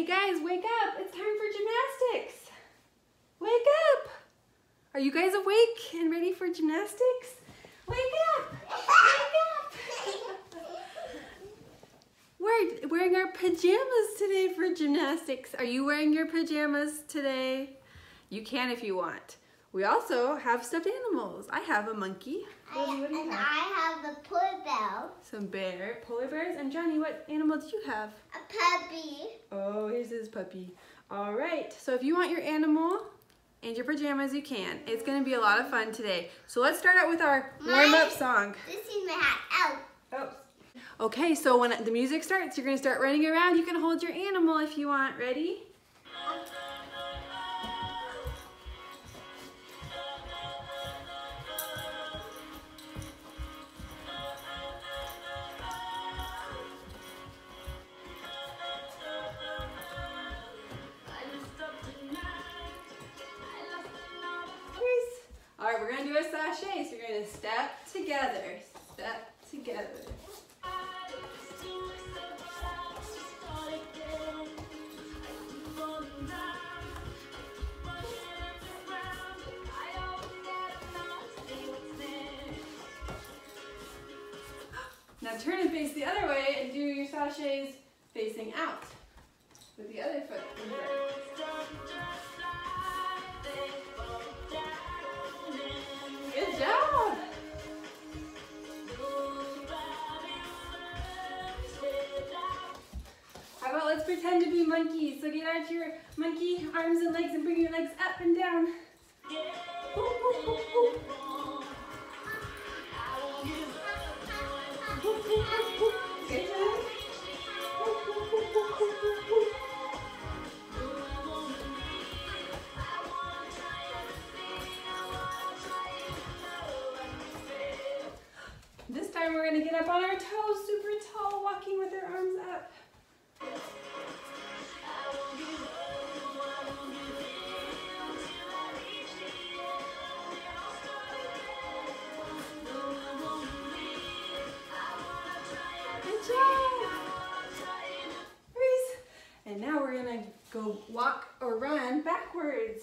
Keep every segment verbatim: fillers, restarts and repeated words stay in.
Hey guys, wake up! It's time for gymnastics! Wake up! Are you guys awake and ready for gymnastics? Wake up! Wake up! We're wearing our pajamas today for gymnastics. Are you wearing your pajamas today? You can if you want. We also have stuffed animals. I have a monkey. I, Rosie, what do you and have? I have a polar bear. Some bear, polar bears. And Johnny, what animal do you have? A puppy. Oh, here's his puppy. All right, so if you want your animal and your pajamas, you can. It's gonna be a lot of fun today. So let's start out with our warm-up song. This is my hat. Out. Oh. Okay, so when the music starts, you're gonna start running around. You can hold your animal if you want. Ready? All right, we're gonna do a sachet. So you're gonna step together, step together. Now turn and face the other way and do your sachets facing out with the other foot in front. Good job! How about let's pretend to be monkeys. So get out your monkey arms and legs and bring your legs up and down. Ooh, ooh, ooh, ooh. Good job. This time we're going to get up on our toes, super tall, walking with our arms up. Good job. Freeze. And now we're going to go walk or run backwards.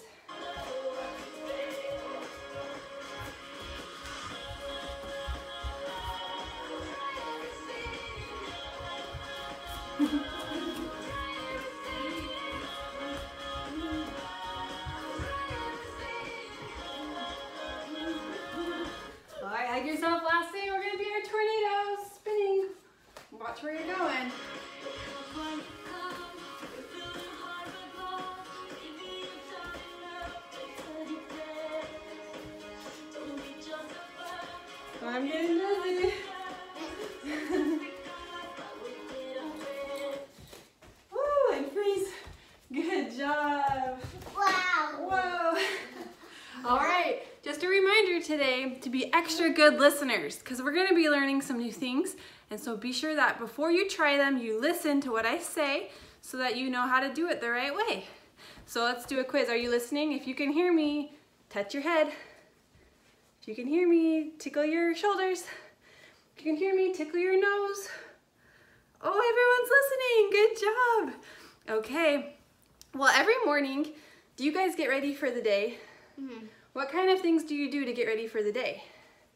Alright, hug yourself. Last thing, we're going to be our tornado, spinning. Watch where you're going. I'm getting dizzy. Woo, and freeze. Good job. Wow. Whoa. All right, just a reminder today to be extra good listeners because we're going to be learning some new things. And so be sure that before you try them, you listen to what I say so that you know how to do it the right way. So let's do a quiz. Are you listening? If you can hear me, touch your head. If you can hear me, tickle your shoulders. If you can hear me, tickle your nose. Oh, everyone's listening. Good job. Okay. Well, every morning, do you guys get ready for the day? Mm-hmm. What kind of things do you do to get ready for the day?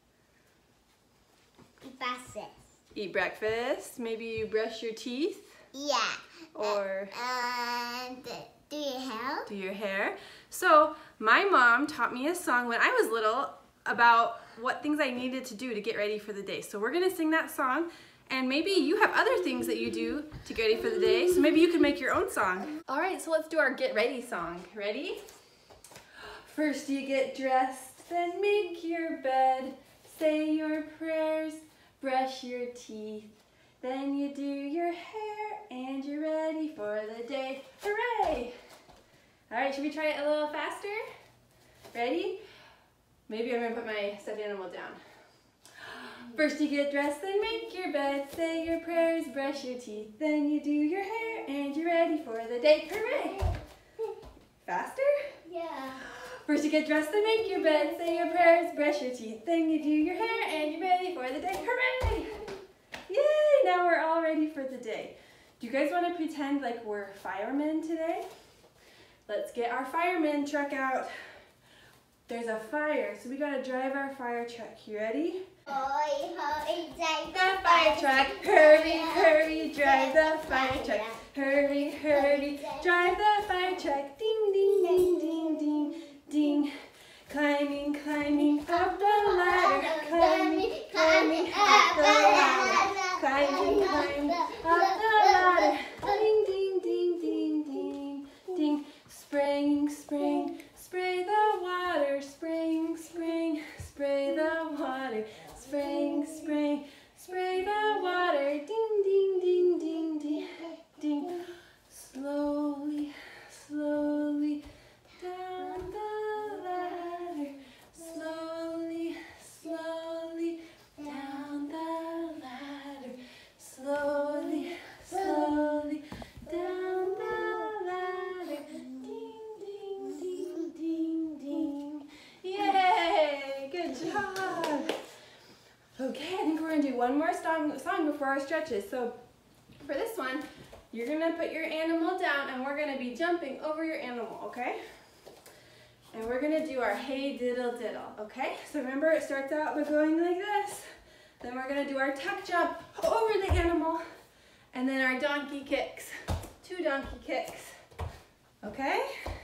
Breakfast. Eat breakfast. Maybe you brush your teeth. Yeah. Or And do your hair. do your hair. So my mom taught me a song when I was little about what things I needed to do to get ready for the day. So we're gonna sing that song, and maybe you have other things that you do to get ready for the day, so maybe you can make your own song. All right, so let's do our get ready song. Ready? First you get dressed, then make your bed, say your prayers, brush your teeth, then you do your hair, and you're ready for the day. Hooray! All right, should we try it a little faster? Ready? Maybe I'm gonna put my stuffed animal down. First you get dressed, then make your bed, say your prayers, brush your teeth, then you do your hair, and you're ready for the day. Hooray! Faster? Yeah. First you get dressed, then make your bed, say your prayers, brush your teeth, then you do your hair, and you're ready for the day. Hooray! Yay! Now we're all ready for the day. Do you guys want to pretend like we're firemen today? Let's get our fireman truck out. There's a fire, so we gotta drive our fire truck. You ready? Hurry, hurry, drive The fire truck, hurry, hurry, drive the fire truck. Hurry, hurry, drive the fire truck. Ding, ding, ding, ding, ding, ding. Climbing, climbing up the ladder. Climbing, climbing up the ladder. Climbing, climbing up the ladder. Ding, ding, ding, ding, ding, ding. Spraying, spraying, spray the water. Spraying, spraying, spray the water. Spraying, spraying, spray the water. Ding, ding, ding, ding, ding, ding. Slowly, slowly down the ladder. Slowly, slowly down the ladder. Slowly, slowly down the ladder. Ding, ding, ding, ding, ding. Yay! Good job! Okay, I think we're gonna do one more song, song before our stretches. So for this one, you're gonna put your animal down and we're gonna be jumping over your animal, okay? And we're gonna do our hey diddle diddle, okay? So remember, it starts out by going like this. Then we're gonna do our tuck jump over the animal, and then our donkey kicks, two donkey kicks, okay?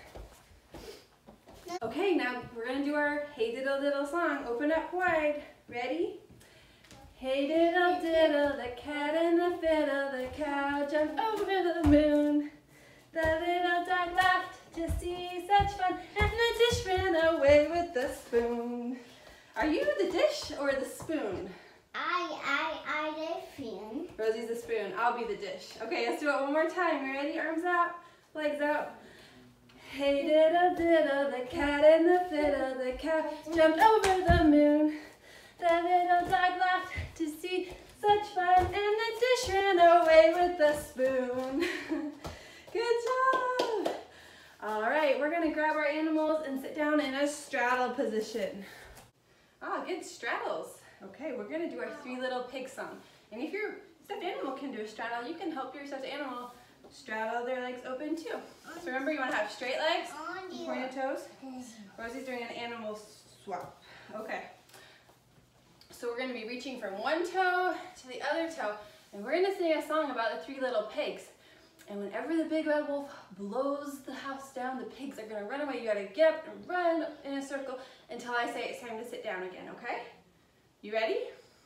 Okay, now we're gonna do our hey diddle diddle song. Open up wide, ready? Hey diddle diddle, the cat and the fiddle, the cow jumped over the moon. The little dog laughed to see such fun, and the dish ran away with the spoon. Are you the dish or the spoon? I, I, I, the spoon. Rosie's the spoon, I'll be the dish. Okay, let's do it one more time. You ready? Arms out, legs out. Hey diddle diddle, the cat and the fiddle, the cow jumped over the moon. The little dog laughed to see such fun, and the dish ran away with the spoon. Good job! All right, we're gonna grab our animals and sit down in a straddle position. Ah, good straddles. Okay, we're gonna do our three little pig song. And if your stuffed animal can do a straddle, you can help your stuffed animal straddle their legs open too. So remember, you wanna have straight legs, pointed toes. Rosie's doing an animal swap. Okay. So we're gonna be reaching from one toe to the other toe, and we're gonna sing a song about the three little pigs. And whenever the big red wolf blows the house down, the pigs are gonna run away. You gotta get up and run in a circle until I say it's time to sit down again, okay? You ready?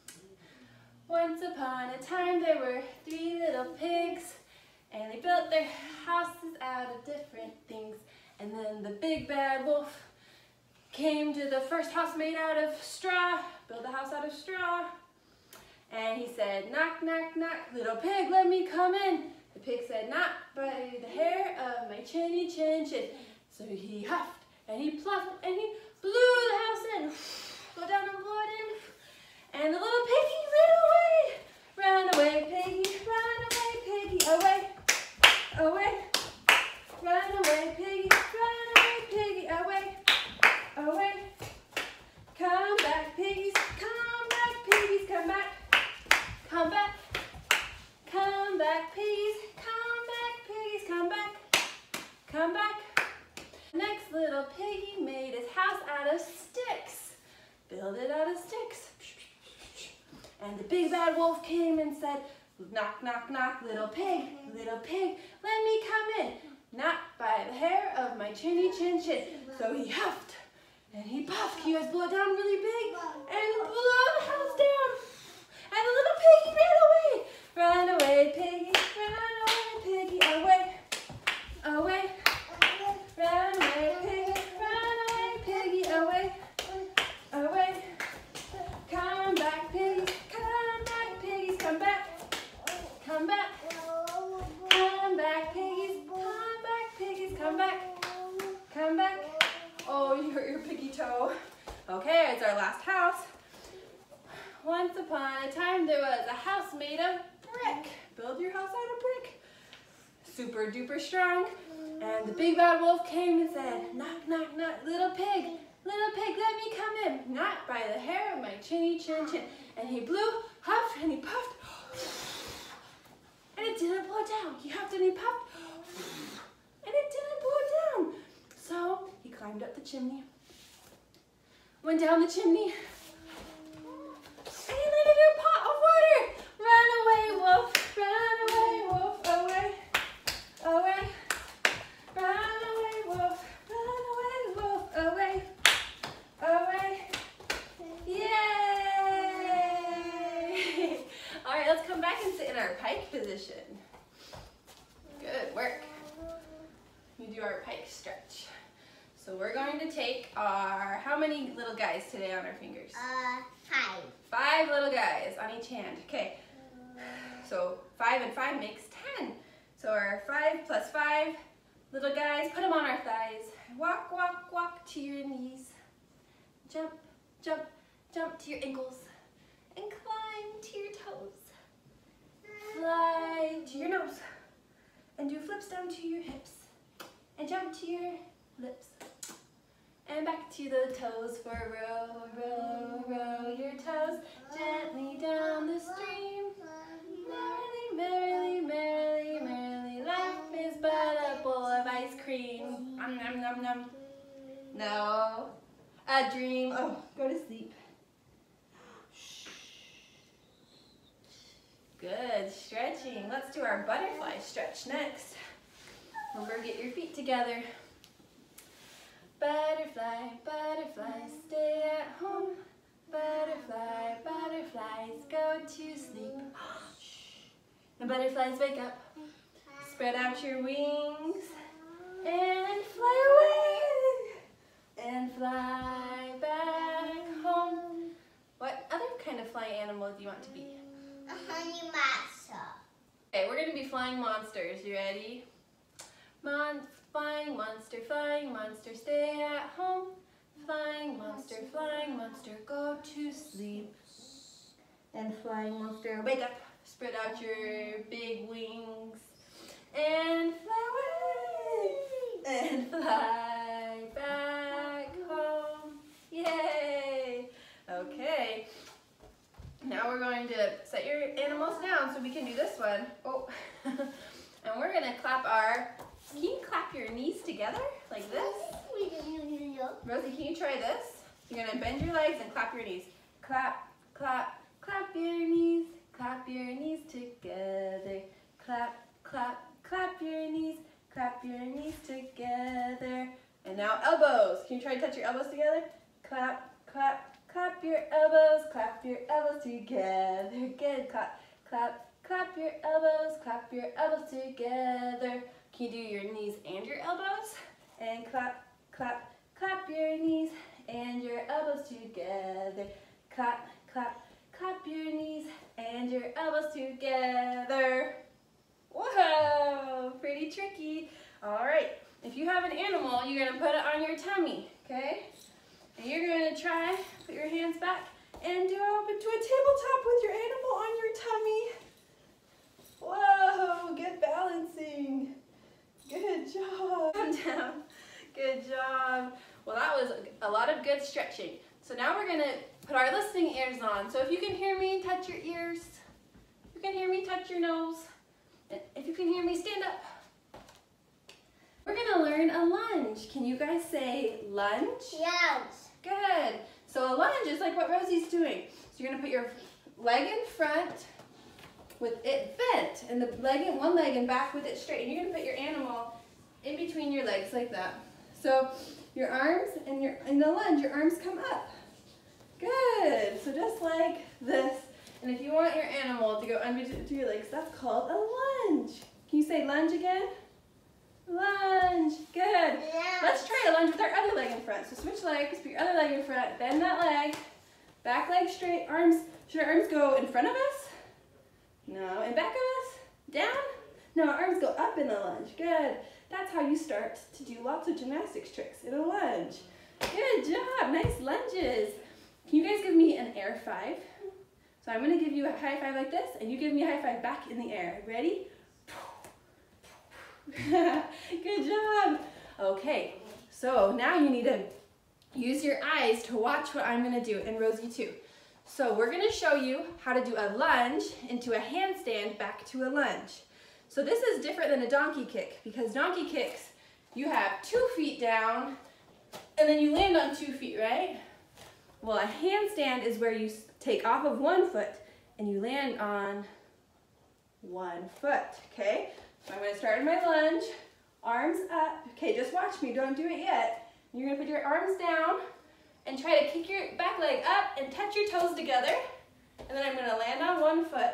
Once upon a time there were three little pigs, and they built their houses out of different things. And then the big bad wolf came to the first house made out of straw, build a house out of straw. And he said, knock, knock, knock, little pig, let me come in. The pig said, not by the hair of my chinny chin chin. So he huffed and he puffed and he blew the house in. Go down and blow it in. And the little piggy ran away. Run away, piggy, run away, piggy, away, away. Run away, piggy, run away, piggy, away, away. Come back, piggies, come back, piggies, come back, come back. Come back, piggies, come back, piggies, come back, come back. Next little piggy made his house out of sticks. Build it out of sticks. And the big bad wolf came and said, knock, knock, knock, little pig, little pig, let me come in. Not by the hair of my chinny chin chin. So he huffed and he puffed. He was blow down really big and blew the house down. And the little piggy ran away. Run away, piggy, run away, piggy, away, away. Run away, piggy, run away, piggy, away, away. Come back, piggies, come back, piggies, come back, come back. Come back, piggies, come back, piggies, come back, come back. Oh, you hurt your piggy toe. Okay, it's our last house. Once upon a time there was a house made of brick. Build your house out of brick. Super duper strong. And the big bad wolf came and said, knock, knock, knock, little pig, little pig, let me come in. Not by the hair of my chinny chin chin. And he blew, huffed, and he puffed. And it it didn't blow down. He huffed and he puffed, and it didn't blow down. So he climbed up the chimney, went down the chimney, and he landed in a pot of water. Run away, wolf, run away, wolf, away, away. Run away, wolf, run away, wolf, away, away. Yay! All right, let's come back and sit in our pike position. Good work. You do our pike stretch. So we're going to take our, how many little guys today on our fingers? Uh, five. Five little guys on each hand. Okay. So five and five makes ten. So our five plus five little guys, put them on our thighs. Walk, walk, walk to your knees. Jump, jump, jump to your ankles. And climb to your toes. Fly to your nose. And do flips down to your hips. And jump to your lips. And back to the toes for row, row, row your toes gently down the stream. Merrily, merrily, merrily, merrily, life is but a bowl of ice cream. Nom, nom, nom, nom. No, a dream. Oh, go to sleep. Good stretching. Let's do our butterfly stretch next. Remember, get your feet together. Butterfly, butterfly, stay at home. Butterfly, butterflies, go to sleep. The butterflies wake up. Spread out your wings and fly away. And fly back home. What other kind of flying animal do you want to be? A honey monster. Okay, we're going to be flying monsters. You ready? Mon flying monster, flying monster, stay at home. Flying monster, flying monster, go to sleep. And flying monster, wake up. Spread out your big wings. And fly away. And fly back home. Yay! Okay. Now we're going to set your animals down so we can do this one. Oh. And we're going to clap our, can you clap your knees together like this? Rosie, can you try this? You're going to bend your legs and clap your knees. Clap, clap, clap your knees. Clap your knees together. Clap, clap, clap your knees. Clap your knees together. And now elbows. Can you try to touch your elbows together? Clap, clap, clap your elbows. Clap your elbows together. Good. Clap, clap, clap your elbows. Clap your elbows together. Can you do your knees and your elbows? And clap, clap, clap your knees and your elbows together. Clap, clap, clap your knees and your elbows together. Whoa, pretty tricky. All right, if you have an animal, you're gonna put it on your tummy, okay? And you're gonna try, put your hands back and do up into a tabletop with your animal on your tummy. Whoa, good balancing. Good job. Calm down. Good job. Well, that was a lot of good stretching. So now we're gonna put our listening ears on. So if you can hear me, touch your ears. If you can hear me, touch your nose. And if you can hear me, stand up. We're gonna learn a lunge. Can you guys say lunge? Yes. Good. So a lunge is like what Rosie's doing. So you're gonna put your leg in front with it bent, and the leg in one leg and back with it straight. And you're gonna put your animal in between your legs like that. So your arms and your in the lunge, your arms come up. Good. So just like this. And if you want your animal to go under your legs, that's called a lunge. Can you say lunge again? Lunge. Good. Yes. Let's try a lunge with our other leg in front. So switch legs, put your other leg in front, bend that leg, back leg straight, arms, should our arms go in front of us? No. And back of us? Down? No, our arms go up in the lunge. Good. That's how you start to do lots of gymnastics tricks in a lunge. Good job. Nice lunges. Can you guys give me an air five? So I'm going to give you a high five like this, and you give me a high five back in the air. Ready? Good job. Okay, so now you need to use your eyes to watch what I'm going to do, and Rosie too. So we're going to show you how to do a lunge into a handstand back to a lunge. So this is different than a donkey kick, because donkey kicks, you have two feet down and then you land on two feet, right? Well, a handstand is where you take off of one foot and you land on one foot, okay? So I'm gonna start in my lunge, arms up. Okay, just watch me, don't do it yet. You're gonna put your arms down and try to kick your back leg up and touch your toes together. And then I'm gonna land on one foot.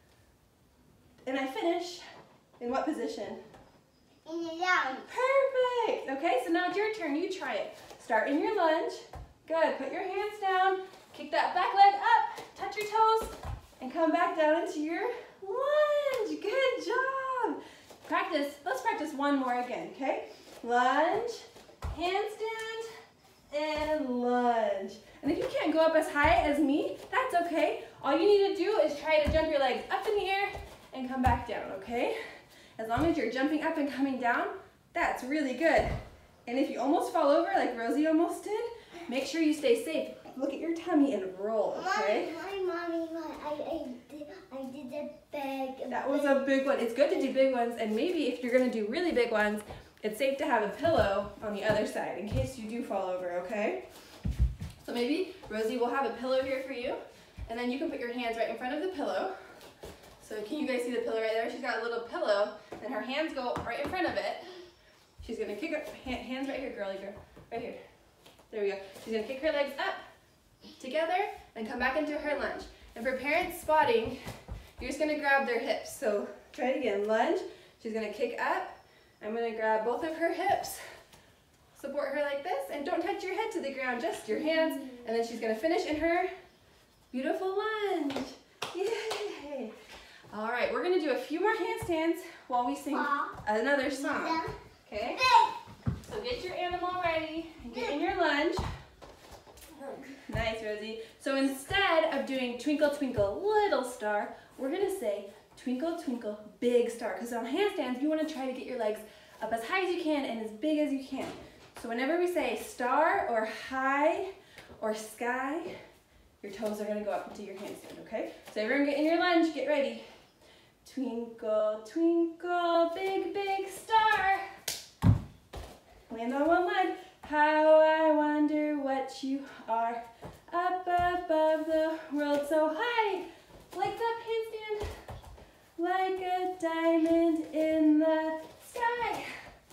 And I finish in what position? In the lunge. Perfect. Okay, so now it's your turn. You try it. Start in your lunge. Good. Put your hands down. Kick that back leg up. Touch your toes. And come back down into your lunge. Good job. Practice. Let's practice one more again, okay? Lunge, handstand, and lunge. And if you can't go up as high as me, that's okay. All you need to do is try to jump your legs up in the air and come back down, okay? As long as you're jumping up and coming down, that's really good. And if you almost fall over, like Rosie almost did, make sure you stay safe. Look at your tummy and roll, okay? Mommy, mommy, mommy, I, I, did, I did a big, That was a big one. It's good to do big ones, and maybe if you're gonna do really big ones, it's safe to have a pillow on the other side in case you do fall over, okay? So maybe Rosie will have a pillow here for you, and then you can put your hands right in front of the pillow. So can you guys see the pillow right there? She's got a little pillow, and her hands go right in front of it. She's gonna kick her hands right here, girly girl, right here. There we go. She's gonna kick her legs up together and come back into her lunge. And for parents spotting, you're just gonna grab their hips. So try it again, lunge. She's gonna kick up. I'm gonna grab both of her hips, support her like this, and don't touch your head to the ground, just your hands. And then she's gonna finish in her beautiful lunge. Yay! All right, we're gonna do a few more handstands while we sing another song, okay? So get your animal ready and get in your lunge. Nice, Rosie. So instead of doing Twinkle, Twinkle, Little Star, we're gonna say Twinkle, Twinkle, Big Star. Because on handstands, you wanna try to get your legs up as high as you can and as big as you can. So whenever we say star or high or sky, your toes are gonna go up into your handstand, okay? So everyone get in your lunge, get ready. Twinkle, twinkle, big, big star. Land on one leg. How I wonder what you are. Up above the world so high. Legs up, handstand. Like a diamond in the sky.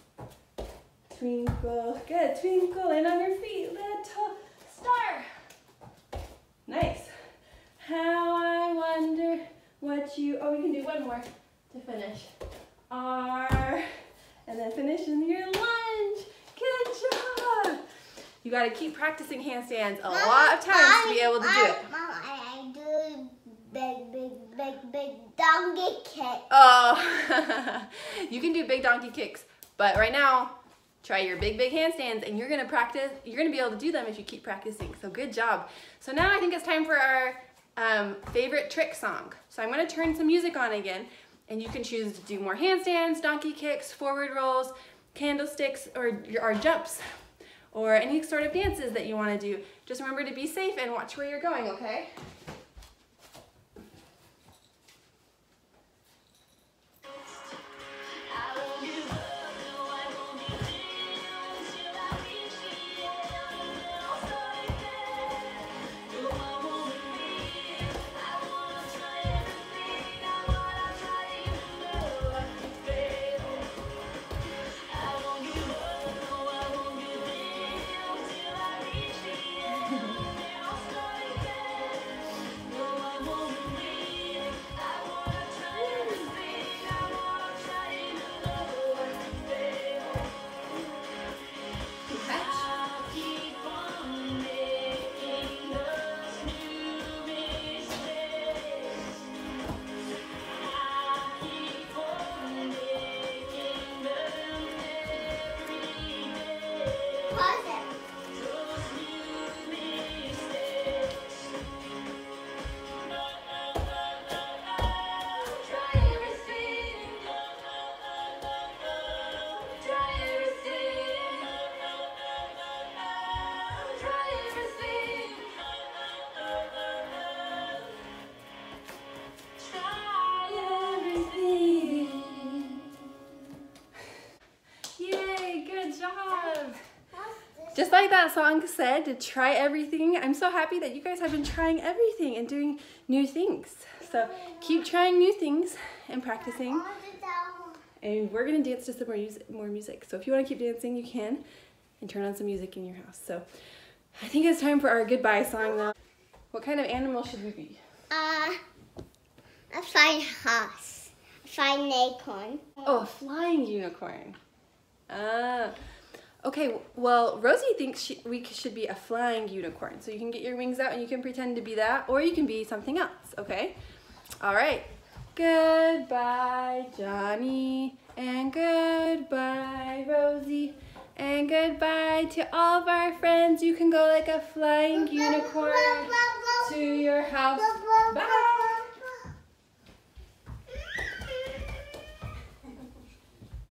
Twinkle, good, twinkle, and on your feet, little star. Nice. How I wonder what you, oh, we can do one more to finish. R, and then finish in your lunge. Good job. You got to keep practicing handstands a Mom, lot of times Mom, to be able to Mom, do it. Mom, I, I do big, big, big, big donkey kick. Oh, you can do big donkey kicks, but right now, try your big, big handstands, and you're gonna practice, you're gonna be able to do them if you keep practicing, so good job. So now I think it's time for our um, favorite trick song. So I'm gonna turn some music on again, and you can choose to do more handstands, donkey kicks, forward rolls, candlesticks, or, or jumps, or any sort of dances that you wanna do. Just remember to be safe and watch where you're going, okay? Good job. Just like that song said, to try everything. I'm so happy that you guys have been trying everything and doing new things. So keep trying new things and practicing. And we're gonna dance to some more music, more music. So if you wanna keep dancing, you can. And turn on some music in your house. So I think it's time for our goodbye song now. What kind of animal should we be? Uh, a flying horse. A flying acorn. Oh, a flying unicorn. Ah. Okay, well, Rosie thinks she, we should be a flying unicorn. So you can get your wings out and you can pretend to be that, or you can be something else, okay? All right. Goodbye, Johnny, and goodbye, Rosie, and goodbye to all of our friends. You can go like a flying unicorn to your house. Bye.